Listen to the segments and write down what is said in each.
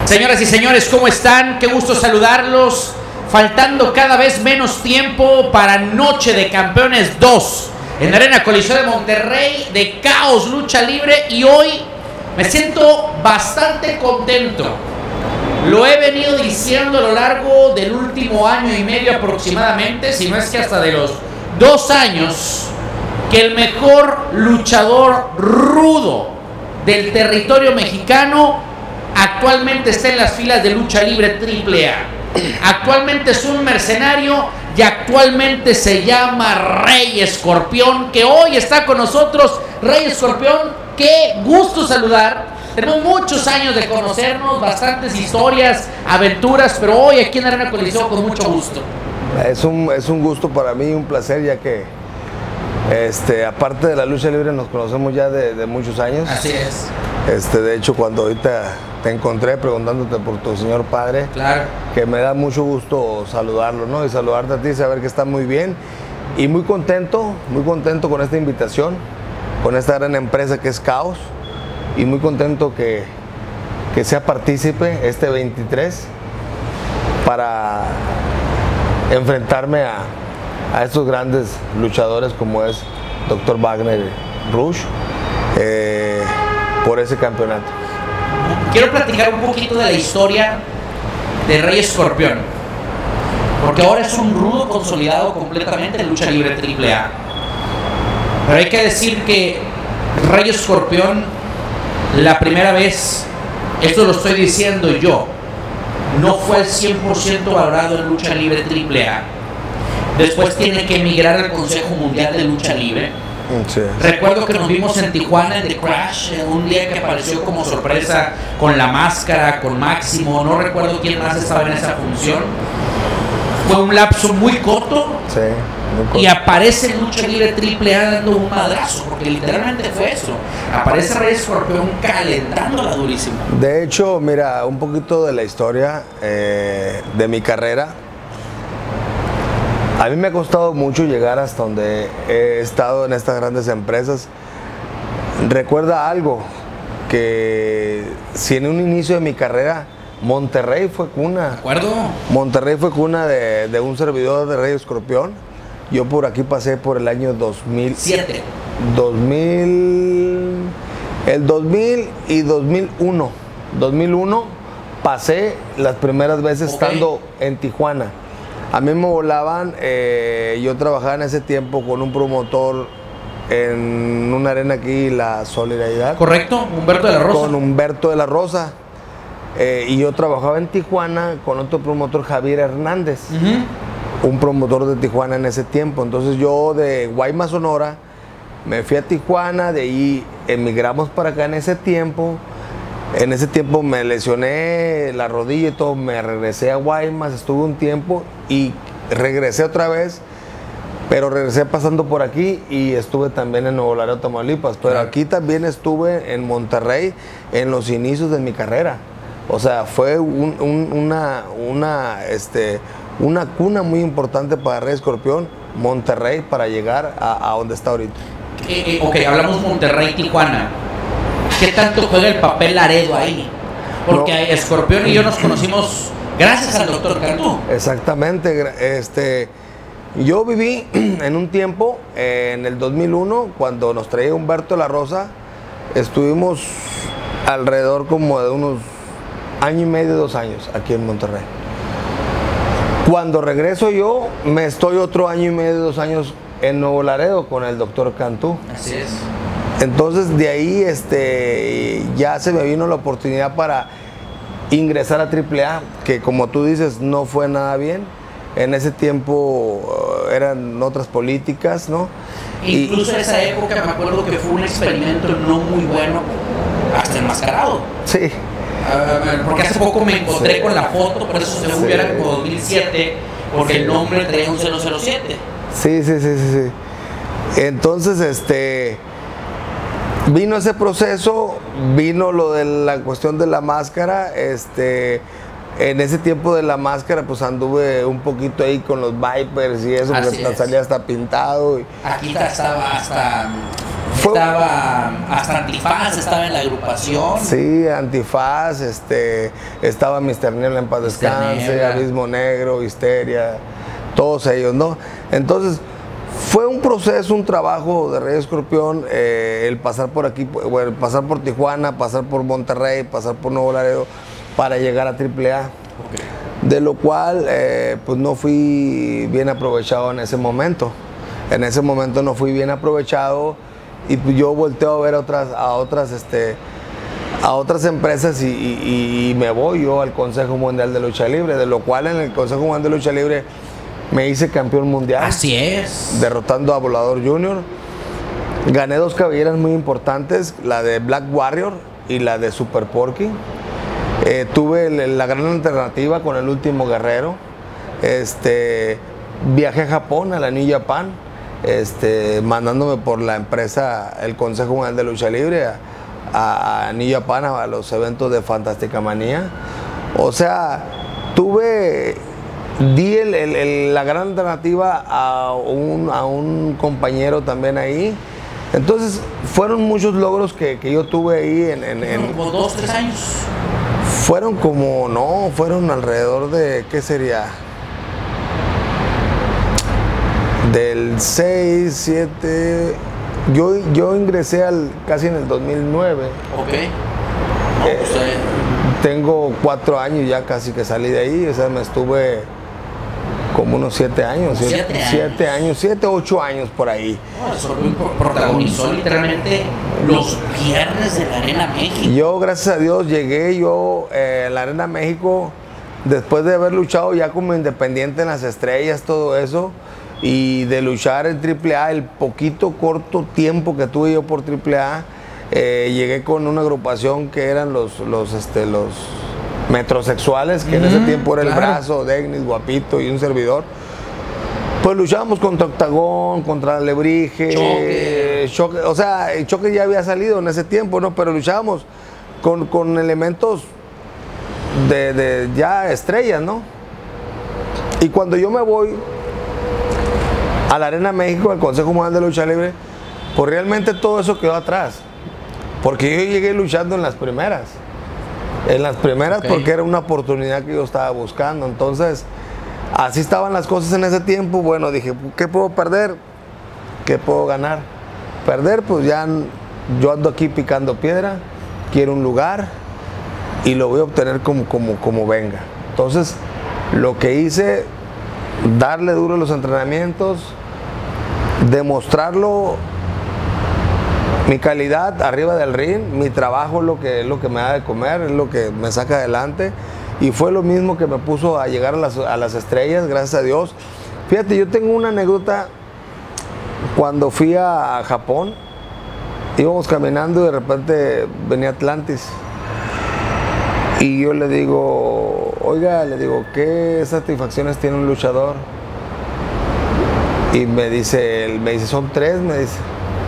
Señoras y señores, ¿cómo están? Qué gusto saludarlos. Faltando cada vez menos tiempo para Noche de Campeones 2 en Arena Coliseo de Monterrey, de Caos Lucha Libre, y hoy me siento bastante contento. Lo he venido diciendo a lo largo del último año y medio aproximadamente, si no es que hasta de los 2 años, que el mejor luchador rudo del territorio mexicano actualmente está en las filas de Lucha Libre AAA. Actualmente es un mercenario y actualmente se llama Rey Escorpión, que hoy está con nosotros. Rey Escorpión, qué gusto saludar. Tenemos muchos años de conocernos, bastantes historias, aventuras, pero hoy aquí en Arena Coliseo con mucho gusto. Es un gusto para mí, un placer, ya que aparte de la lucha libre nos conocemos ya de muchos años. Así es. De hecho, cuando ahorita te encontré preguntándote por tu señor padre, claro, que me da mucho gusto saludarlo, ¿no? Y saludarte a ti, saber que está muy bien y muy contento con esta invitación, con esta gran empresa que es Caos, y muy contento que sea partícipe este 23 para enfrentarme a estos grandes luchadores como es Dr. Wagner Rush, por ese campeonato. Quiero platicar un poquito de la historia de Rey Escorpión, porque ahora es un rudo consolidado completamente en lucha libre AAA. Pero hay que decir que Rey Escorpión, la primera vez, esto lo estoy diciendo yo, no fue 100% valorado en lucha libre AAA. Después tiene que emigrar al Consejo Mundial de Lucha Libre. Sí. Recuerdo que nos vimos en Tijuana en The Crash, un día que apareció como sorpresa con La Máscara, con Máximo, no recuerdo quién más estaba en esa función. Fue un lapso muy corto, sí, muy corto. Y aparece en lucha libre AAA dando un madrazo, porque literalmente fue eso. Aparece Rey Escorpión calentándola durísimo. De hecho, mira, un poquito de la historia de mi carrera. A mí me ha costado mucho llegar hasta donde he estado en estas grandes empresas. Recuerda algo, que si en un inicio de mi carrera Monterrey fue cuna. ¿De acuerdo? Monterrey fue cuna de un servidor de Rey Escorpión. Yo por aquí pasé por el año 2007. 2000 y 2001. 2001 pasé las primeras veces estando en Tijuana. A mí me volaban, yo trabajaba en ese tiempo con un promotor en una arena aquí, La Solidaridad. Correcto, Humberto de la Rosa. Con Humberto de la Rosa. Y yo trabajaba en Tijuana con otro promotor, Javier Hernández, un promotor de Tijuana en ese tiempo. Entonces yo de Guaymas, Sonora, me fui a Tijuana, de ahí emigramos para acá en ese tiempo. En ese tiempo me lesioné la rodilla y todo, me regresé a Guaymas, estuve un tiempo y regresé otra vez, pero regresé pasando por aquí y estuve también en Nuevo Laredo, Tamaulipas, pero aquí también estuve en Monterrey en los inicios de mi carrera. O sea, fue una cuna muy importante para Rey Escorpión, Monterrey, para llegar a donde está ahorita. Ok, hablamos Monterrey, Tijuana. ¿Qué tanto juega el papel Laredo ahí? Porque no, Escorpión y yo nos conocimos gracias al Dr. Cantú. Exactamente. Yo viví en un tiempo, en el 2001, cuando nos traía Humberto de la Rosa, estuvimos alrededor como de unos año y medio, 2 años aquí en Monterrey. Cuando regreso yo, me estoy otro año y medio, 2 años en Nuevo Laredo con el Dr. Cantú. Así es. Entonces de ahí ya se me vino la oportunidad para ingresar a AAA, que como tú dices no fue nada bien. En ese tiempo eran otras políticas, ¿no? Incluso en esa época me acuerdo que fue un experimento no muy bueno, hasta enmascarado. Sí. Porque hace poco me encontré con la foto, por eso se era como 2007, porque el nombre traía un 007. Sí. Entonces, vino ese proceso, vino lo de la cuestión de la máscara. En ese tiempo de la máscara, pues anduve un poquito ahí con los Vipers y eso, porque salía hasta pintado. Aquí estaba hasta Estaba hasta Antifaz, estaba en la agrupación. Sí, Antifaz, estaba Mr. Niebla en paz descanse, Abismo Negro, Histeria, todos ellos, ¿no? Entonces, fue un proceso, un trabajo de Rey Escorpión, el pasar por aquí, bueno, pasar por Tijuana, pasar por Monterrey, pasar por Nuevo Laredo, para llegar a AAA. Okay. De lo cual, pues no fui bien aprovechado en ese momento. En ese momento no fui bien aprovechado y pues yo volteo a ver a otras empresas y me voy yo al Consejo Mundial de Lucha Libre, de lo cual en el Consejo Mundial de Lucha Libre me hice campeón mundial. Así es. Derrotando a Volador Junior. Gané 2 cabelleras muy importantes, la de Black Warrior y la de Super Porky. Tuve la gran alternativa con el Último Guerrero. Viajé a Japón, a la New Japan, mandándome por la empresa, el Consejo Mundial de Lucha Libre, a New Japan, a los eventos de Fantástica Manía. O sea, di la gran alternativa a un compañero también ahí. Entonces, fueron muchos logros que yo tuve ahí ¿Como 2, 3 años? Fueron alrededor de, ¿qué sería? Del 6, 7, yo ingresé casi en el 2009. Ok. Tengo 4 años ya casi que salí de ahí, o sea, me estuve como unos 7 años. 7 años, 7, 8 años por ahí. Protagonizó literalmente los viernes de la Arena México. Yo, gracias a Dios, llegué a la Arena México después de haber luchado ya como independiente en las estrellas, todo eso, y de luchar en AAA, el poquito corto tiempo que tuve yo por AAA, llegué con una agrupación que eran los metrosexuales, que en ese tiempo era el Brazo, Degnis, Guapito y un servidor. Pues luchábamos contra Octagón, contra Alebrije, Choque, o sea, el Choque ya había salido en ese tiempo, ¿no? Pero luchábamos con elementos de ya estrellas, ¿no? Y cuando yo me voy a la Arena México, al Consejo Mundial de Lucha Libre, pues realmente todo eso quedó atrás. Porque yo llegué luchando en las primeras. Porque era una oportunidad que yo estaba buscando. Entonces, así estaban las cosas en ese tiempo. Bueno, dije, ¿qué puedo perder? ¿Qué puedo ganar? Perder, pues ya yo ando aquí picando piedra, quiero un lugar y lo voy a obtener como venga. Entonces, lo que hice, darle duro a los entrenamientos, demostrarlo, mi calidad arriba del ring, mi trabajo es lo que me da de comer, es lo que me saca adelante. Y fue lo mismo que me puso a llegar a las estrellas, gracias a Dios. Fíjate, yo tengo una anécdota. Cuando fui a Japón, íbamos caminando y de repente venía Atlantis. Y yo le digo, oiga, ¿qué satisfacciones tiene un luchador? Y me dice, son 3, me dice.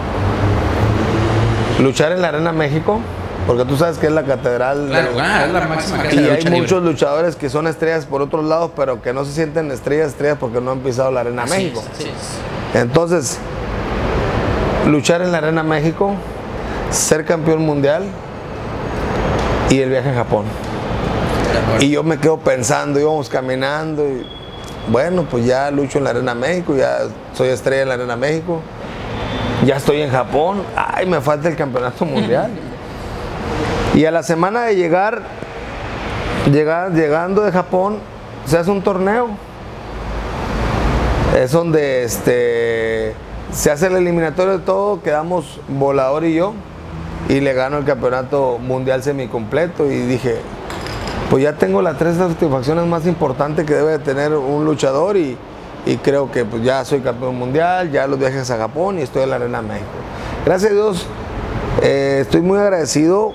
Luchar en la Arena México, porque tú sabes que es la catedral. Claro, es la máxima casa de y lucha hay libre. muchos luchadores que son estrellas por otros lados, pero que no se sienten estrellas porque no han pisado la Arena México. Así es. Entonces, luchar en la Arena México, ser campeón mundial y el viaje a Japón. Y yo me quedo pensando, íbamos caminando y bueno, pues ya lucho en la Arena México, ya soy estrella en la Arena México. Ya estoy en Japón, ay, me falta el campeonato mundial. Y a la semana de llegando de Japón, se hace un torneo. Es donde se hace el eliminatorio de todo, quedamos Volador y yo, y le gano el campeonato mundial semicompleto. Y dije, pues ya tengo las 3 satisfacciones más importantes que debe de tener un luchador y creo que pues ya soy campeón mundial, ya los viajes a Japón y estoy en la Arena México. Gracias a Dios, estoy muy agradecido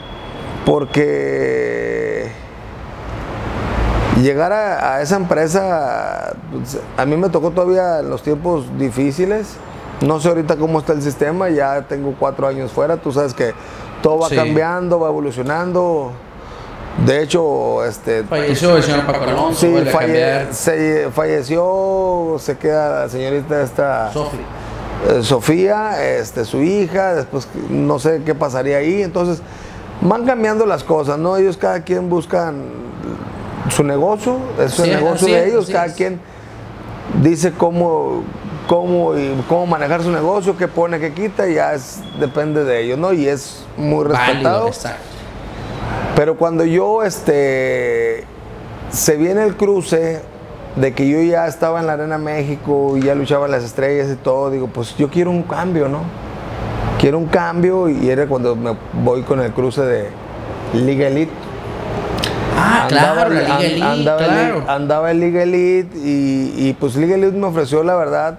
porque llegar a esa empresa, pues, a mí me tocó todavía en los tiempos difíciles. No sé ahorita cómo está el sistema, ya tengo 4 años fuera, tú sabes que todo va cambiando, va evolucionando. De hecho, falleció el señor Paco Alonso. Sí, falleció, se queda la señorita Sofli. Sofía, su hija, después no sé qué pasaría ahí. Entonces van cambiando las cosas, ¿no? Ellos cada quien buscan su negocio, es el negocio de ellos, cada quien dice cómo manejar su negocio, qué pone, qué quita, y ya depende de ellos, ¿no? Y es muy respetado. Válido, pero cuando yo se viene el cruce de que yo ya estaba en la Arena México y ya luchaba en las estrellas y todo, digo, pues yo quiero un cambio, ¿no? Quiero un cambio, y era cuando me voy con el cruce de Liga Elite. Claro, la Liga Elite, claro. Andaba en Liga Elite y pues Liga Elite me ofreció, la verdad,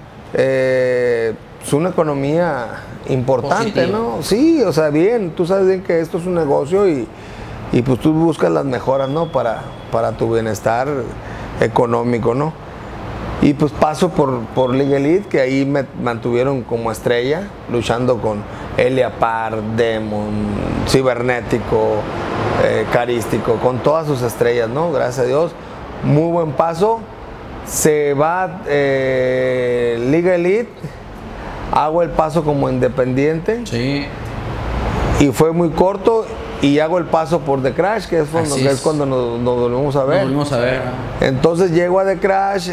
es una economía importante, positiva, ¿no? Sí, o sea, bien, tú sabes bien que esto es un negocio y pues tú buscas las mejoras, ¿no? Para tu bienestar económico, ¿no? Y pues paso por Liga Elite, que ahí me mantuvieron como estrella, luchando con Elia Parr, Demon, Cibernético, Carístico, con todas sus estrellas, ¿no? Gracias a Dios, muy buen paso. Se va Liga Elite, hago el paso como independiente. Sí. Y fue muy corto, y hago el paso por The Crash, que es cuando nos volvimos a ver. Nos volvimos a ver. Entonces llego a The Crash,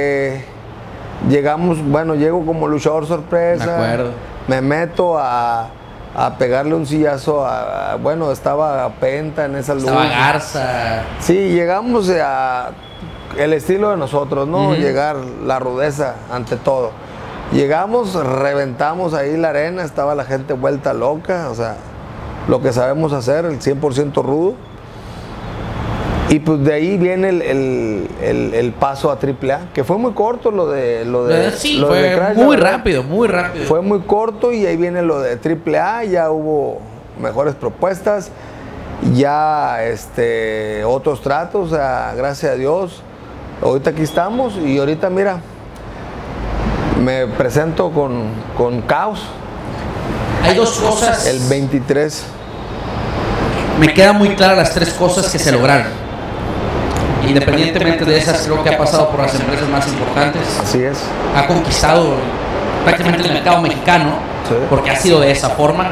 llego como luchador sorpresa. Me acuerdo. Me meto a pegarle un sillazo estaba Penta en esa lucha. Estaba Garza. Sí, llegamos a el estilo de nosotros, ¿no? Llegar, la rudeza ante todo. Llegamos, reventamos ahí la arena, estaba la gente vuelta loca, o sea, lo que sabemos hacer, el 100% rudo. Y pues de ahí viene el paso a AAA, que fue muy corto fue Crash, muy rápido, muy rápido. Fue muy corto, y ahí viene lo de AAA, ya hubo mejores propuestas, ya otros tratos, o sea, gracias a Dios. Ahorita aquí estamos, y ahorita mira, me presento con Caos. Hay dos cosas. El 23. Me quedan muy claras las tres cosas que se lograron. Independientemente de esas, creo que ha pasado por las empresas más importantes. Así es. Ha conquistado prácticamente el mercado mexicano, sí, porque ha sido de esa forma.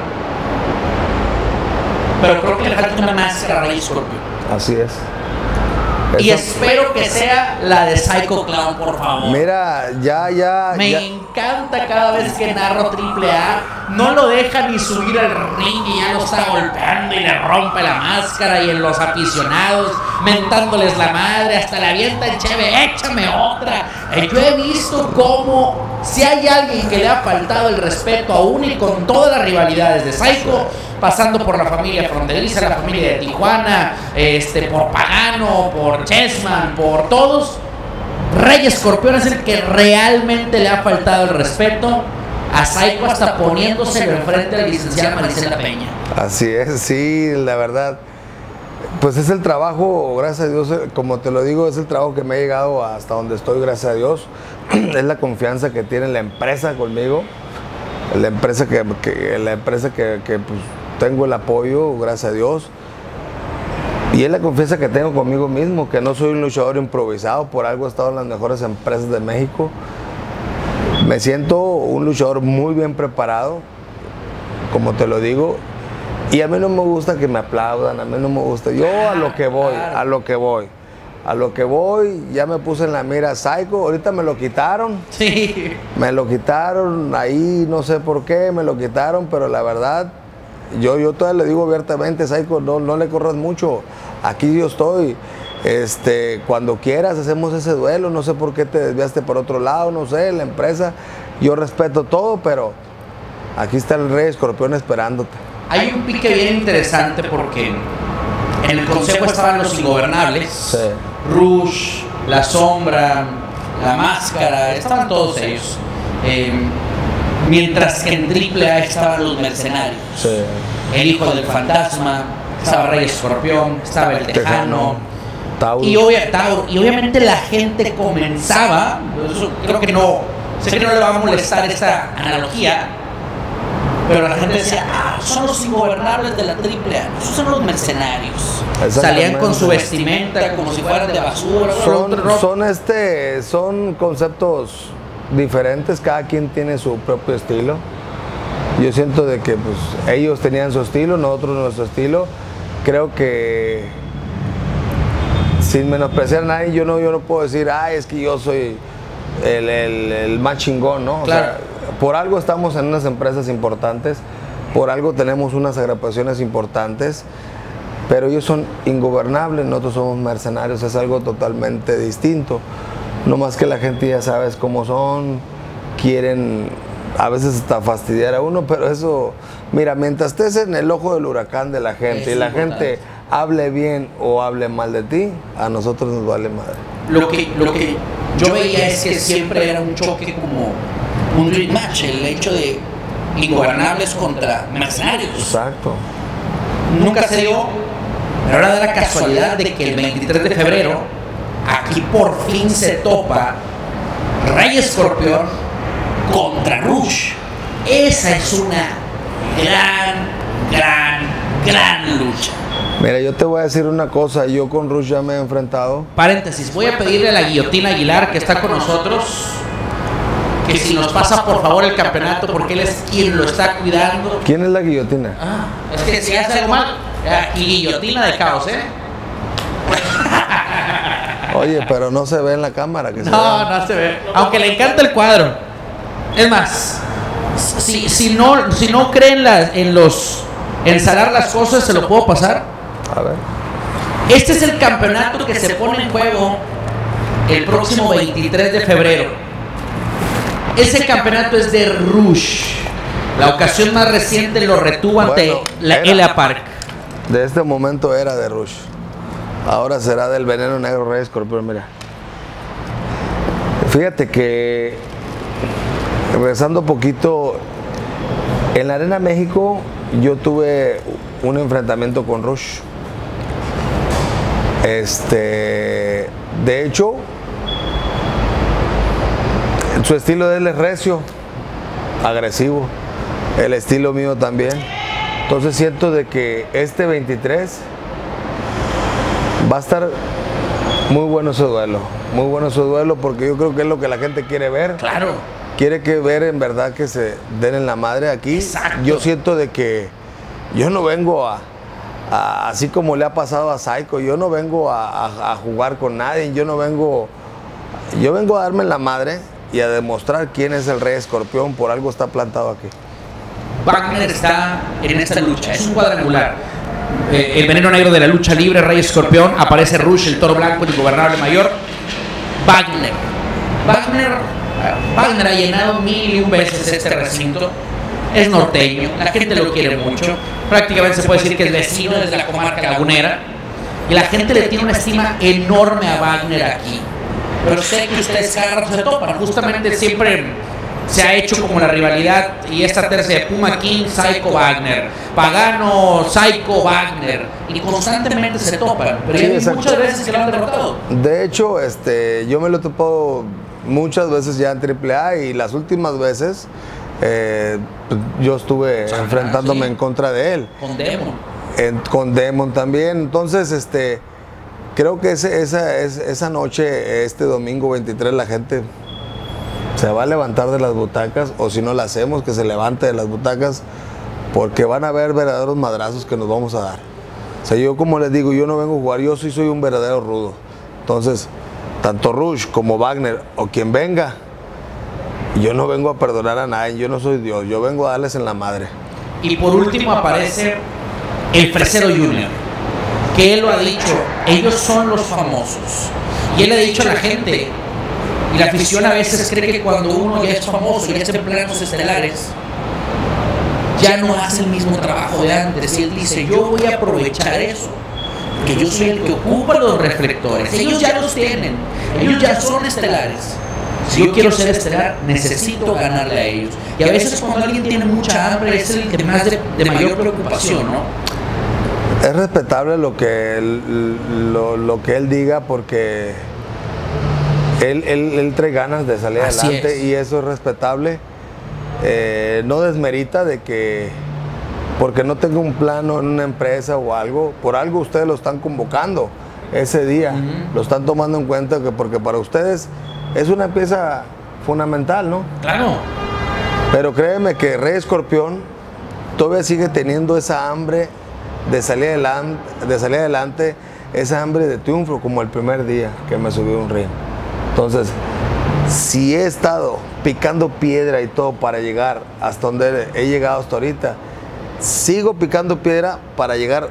Pero creo que le falta una máscara a Rey Scorpio. Así es. Y espero que sea la de Psycho Clown, por favor. Mira, Me encanta cada vez que narro AAA. No lo deja ni subir al ring y ya lo está golpeando y le rompe la máscara, y en los aficionados mentándoles la madre, hasta le avientan cheve, échame otra. Yo he visto cómo, si hay alguien que le ha faltado el respeto aún y con todas las rivalidades de Psycho, pasando por la familia fronteriza, la familia de Tijuana, por Pagano, por Chessman, por todos, Rey Escorpión es el que realmente le ha faltado el respeto a Psycho, hasta poniéndoselo enfrente a la licenciada Marisela Peña. Así es, sí, la verdad. Pues es el trabajo, gracias a Dios, como te lo digo, es el trabajo que me ha llegado hasta donde estoy, gracias a Dios. Es la confianza que tiene la empresa conmigo, la empresa que pues, tengo el apoyo, gracias a Dios. Y es la confianza que tengo conmigo mismo, que no soy un luchador improvisado, por algo he estado en las mejores empresas de México. Me siento un luchador muy bien preparado, como te lo digo, y a mí no me gusta que me aplaudan, a mí no me gusta. Yo a lo que voy, ya me puse en la mira Psycho, ahorita me lo quitaron. Sí. Me lo quitaron, ahí no sé por qué, me lo quitaron, pero la verdad, yo todavía le digo abiertamente, Psycho, no le corras mucho, aquí yo estoy. Cuando quieras hacemos ese duelo, no sé por qué te desviaste por otro lado, no sé, la empresa, yo respeto todo, pero aquí está el Rey Escorpión esperándote. Hay un pique bien interesante porque en el consejo estaban los ingobernables, sí, Rush, La Sombra, La Máscara, estaban todos ellos, mientras que en AAA estaban los mercenarios, sí, el Hijo del Fantasma, estaba Rey Escorpión, estaba el Tejano. Y obviamente la gente comenzaba, eso creo que no, sé que no le va a molestar esta analogía, pero la gente decía, son los ingobernables de la AAA, esos son los mercenarios. Salían con su vestimenta como si fueran de basura. Son conceptos diferentes, cada quien tiene su propio estilo. Yo siento de que pues, ellos tenían su estilo, nosotros nuestro estilo. Creo que sin menospreciar a nadie, yo no puedo decir, es que yo soy el más chingón, ¿no? Claro. O sea, por algo estamos en unas empresas importantes, por algo tenemos unas agrupaciones importantes, pero ellos son ingobernables, nosotros somos mercenarios, es algo totalmente distinto. No más que la gente ya sabes cómo son, quieren a veces hasta fastidiar a uno, pero eso, mira, mientras estés en el ojo del huracán de la gente y la gente hable bien o hable mal de ti, a nosotros nos vale madre. Lo que yo veía es que siempre era un choque como un dream match, el hecho de ingobernables contra mercenarios. Exacto. Nunca se dio, pero ahora da la casualidad de que el 23 de febrero aquí por fin se topa Rey Escorpión contra Rush. Esa es una gran lucha. Mira, yo te voy a decir una cosa, yo con Rush ya me he enfrentado. Paréntesis, voy a pedirle a la Guillotina Aguilar, que está con nosotros, que si nos pasa por favor el campeonato, porque él es quien lo está cuidando. ¿Quién es la Guillotina? Es que si hace algo mal, aquí Guillotina de Caos, Oye, pero no se ve en la cámara. Que no se ve. Aunque le encanta el cuadro. Es más, si no creen en salar las cosas, se lo puedo pasar. A ver. Este es el campeonato que se pone en juego el próximo 23 de febrero. Ese campeonato es de Rush. La ocasión más reciente lo retuvo ante la Elia Park. De este momento era de Rush. Ahora será del Veneno Negro Rey Escorpión, mira. Fíjate que, regresando un poquito, en la Arena México yo tuve un enfrentamiento con Rush. De hecho, su estilo de él es recio, agresivo. El estilo mío también. Entonces siento de que este 23 va a estar muy bueno ese duelo. Muy bueno ese duelo porque yo creo que es lo que la gente quiere ver. Claro. Quiere ver en verdad que se den en la madre aquí. Exacto. Yo siento de que yo no vengo así como le ha pasado a Psycho, yo no vengo a jugar con nadie, yo vengo a darme en la madre y a demostrar quién es el Rey Escorpión, por algo está plantado aquí. Wagner está en esta lucha, es un cuadrangular. El Veneno Negro de la lucha libre, Rey Escorpión, aparece Rush, el Toro Blanco, el Ingobernable Mayor. Wagner ha llenado 1001 veces este recinto. Es norteño, la gente lo quiere mucho. Prácticamente se puede decir que es vecino desde la comarca lagunera. Y la gente le tiene una estima enorme a Wagner aquí. Pero sé que ustedes cada rato se topan. Justamente siempre se ha hecho como la rivalidad y esta tercera de Puma King, Psycho Wagner, Pagano, Psycho Wagner, y constantemente se topan, pero sí, hay muchas veces que lo han derrotado. De hecho, yo me lo he topado muchas veces ya en AAA y las últimas veces yo estuve enfrentándome en contra de él. Con Demon. Con Demon también. Entonces, creo que esa noche, este domingo 23, la gente se va a levantar de las butacas, o si no la hacemos, que se levante de las butacas, porque van a haber verdaderos madrazos que nos vamos a dar. O sea, yo como les digo, yo no vengo a jugar, yo sí soy un verdadero rudo. Entonces, tanto Rush como Wagner, o quien venga, yo no vengo a perdonar a nadie, yo no soy Dios, yo vengo a darles en la madre. Y por último aparece el Fresero Junior, que él lo ha dicho, ellos son los famosos. Y él ha dicho a la gente, y la afición a veces cree que cuando uno ya es famoso, ya está en planos estelares, ya no hace el mismo trabajo de antes. Y él dice, yo voy a aprovechar eso, que yo soy el que ocupa los reflectores. Ellos ya los tienen, ellos ya son estelares. Si yo quiero ser estelar, necesito ganarle a ellos. Y a veces cuando alguien tiene mucha hambre, es el que más de mayor preocupación, ¿no? Es respetable lo que él diga, porque él trae ganas de salir adelante y eso es respetable. No desmerita de que porque no tenga un plano en una empresa o algo, por algo ustedes lo están convocando ese día, lo están tomando en cuenta, porque para ustedes es una pieza fundamental, ¿no? Claro. Pero créeme que Rey Escorpión todavía sigue teniendo esa hambre de salir adelante, esa hambre de triunfo, como el primer día que me subí a un ring. Entonces, si he estado picando piedra y todo para llegar hasta donde he llegado hasta ahorita, sigo picando piedra para llegar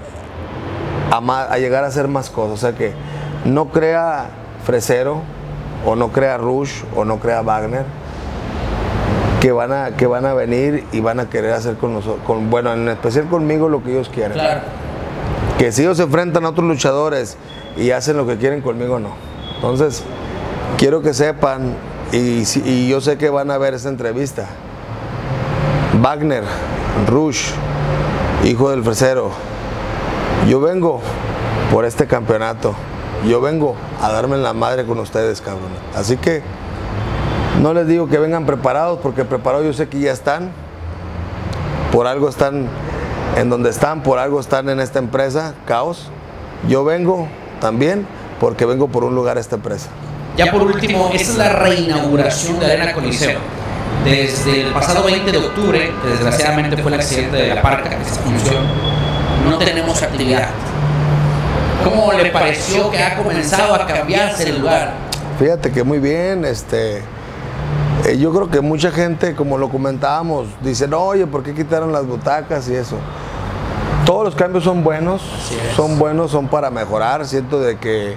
a hacer más cosas. O sea que no crea Fresero, o no crea Rush, o no crea Wagner, que van a venir y van a querer hacer con nosotros, bueno, en especial conmigo, lo que ellos quieren. Claro. Que si ellos se enfrentan a otros luchadores y hacen lo que quieren conmigo, no. Entonces, quiero que sepan, y yo sé que van a ver esta entrevista. Wagner, Rush, hijo del Fresero, yo vengo por este campeonato. Yo vengo a darme en la madre con ustedes, cabrón. Así que no les digo que vengan preparados, porque preparados yo sé que ya están. Por algo están en donde están, por algo están en esta empresa, Caos. Yo vengo también porque vengo por un lugar a esta empresa. Ya por último, esta es la reinauguración de Arena Coliseo. Desde el pasado 20 de octubre, que desgraciadamente fue el accidente de la Parca, esta función, no tenemos actividad. ¿Cómo le pareció que ha comenzado a cambiarse el lugar? Fíjate que muy bien, yo creo que mucha gente, como lo comentábamos, dicen, oye, ¿por qué quitaron las butacas y eso? Todos los cambios son buenos, son para mejorar. Siento de que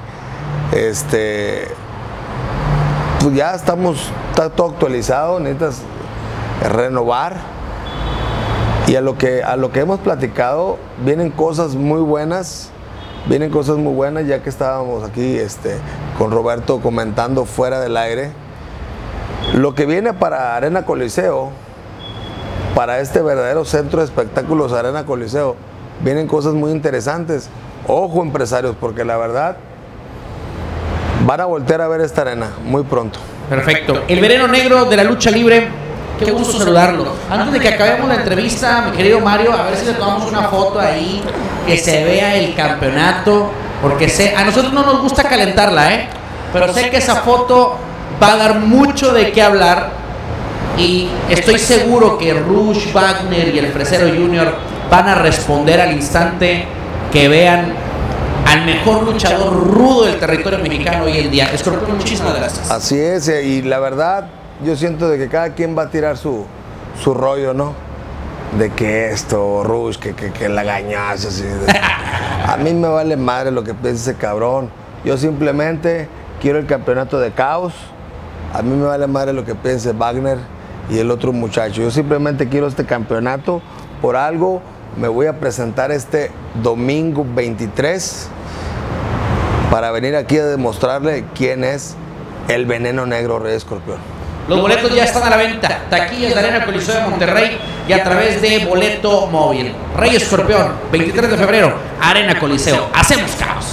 pues ya está todo actualizado, necesitas renovar. Y a lo que hemos platicado, vienen cosas muy buenas. Ya que estábamos aquí con Roberto comentando fuera del aire. Lo que viene para Arena Coliseo, para este verdadero centro de espectáculos Arena Coliseo, vienen cosas muy interesantes. Ojo, empresarios, porque la verdad van a voltear a ver esta arena muy pronto. Perfecto. El Veneno Negro de la lucha libre, qué gusto saludarlo. Antes de que acabemos la entrevista, mi querido Mario, a ver si le tomamos una foto ahí, que se vea el campeonato, porque a nosotros no nos gusta calentarla, pero sé que esa foto va a dar mucho de qué hablar, y estoy seguro que Rush, Wagner y el Fresero Junior van a responder al instante que vean al mejor luchador rudo del territorio mexicano hoy en día. Escorpión, muchísimas gracias. Así es, y la verdad, yo siento de que cada quien va a tirar su rollo, ¿no? De que esto, Rush, que la gañaza, así. A mí me vale madre lo que piense ese cabrón. Yo simplemente quiero el campeonato de Caos. A mí me vale madre lo que piense Wagner y el otro muchacho. Yo simplemente quiero este campeonato. Por algo me voy a presentar este domingo 23 para venir aquí a demostrarle quién es el Veneno Negro Rey Escorpión. Los boletos ya están a la venta. Taquillas de Arena Coliseo de Monterrey y a través de Boleto Móvil. Rey Escorpión, 23 de febrero, Arena Coliseo. Hacemos Caos.